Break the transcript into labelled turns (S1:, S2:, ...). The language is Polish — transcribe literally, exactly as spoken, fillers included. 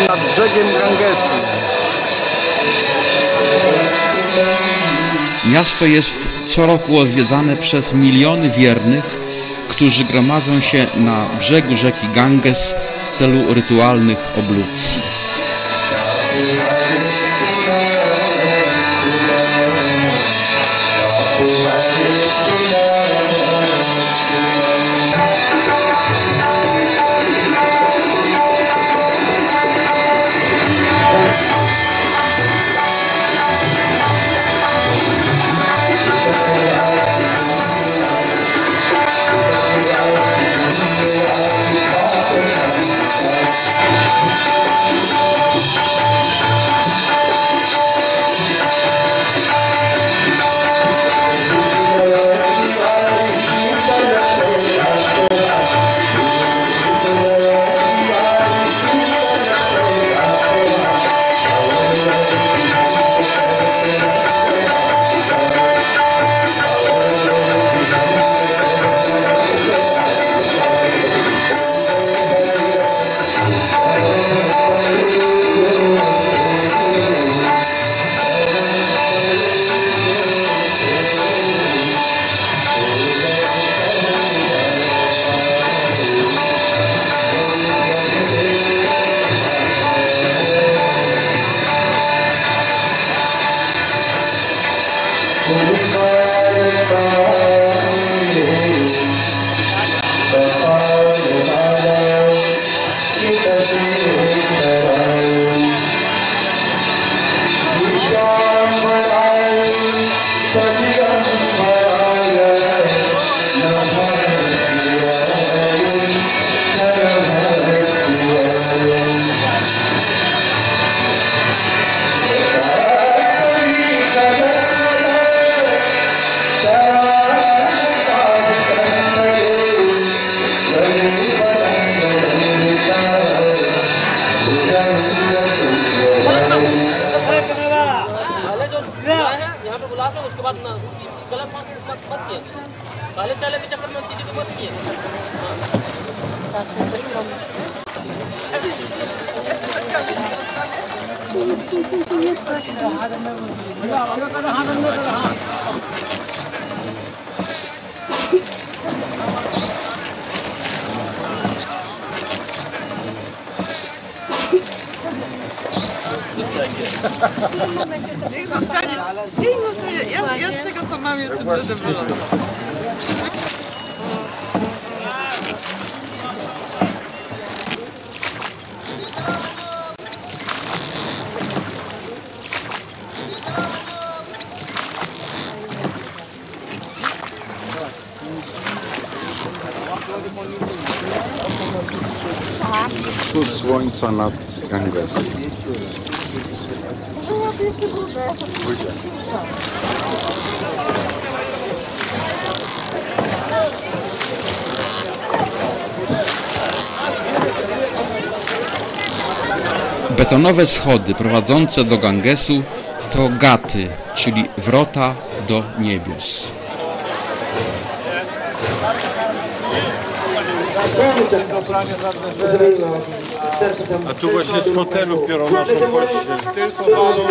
S1: nad brzegiem Gangesu.
S2: Miasto jest co roku odwiedzane przez miliony wiernych, którzy gromadzą się na brzegu rzeki Ganges w celu rytualnych oblucji.
S3: Niech zostanie, niech zostanie. Ja, ja z tego co mam jestem zadowolona.
S1: Wschód słońca nad Gangesem.
S2: Betonowe schody prowadzące do Gangesu to gaty, czyli wrota do niebios.
S4: A tu właśnie z hotelu biorą naszą pościel. Tylko walą.